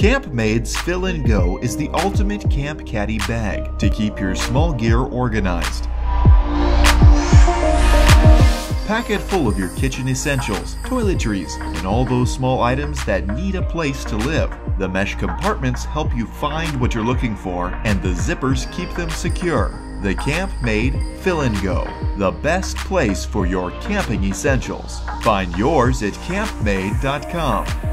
CampMaid's Fil-N-Go is the ultimate camp caddy bag to keep your small gear organized. Pack it full of your kitchen essentials, toiletries, and all those small items that need a place to live. The mesh compartments help you find what you're looking for, and the zippers keep them secure. The CampMaid Fil-N-Go, the best place for your camping essentials. Find yours at campmaid.com.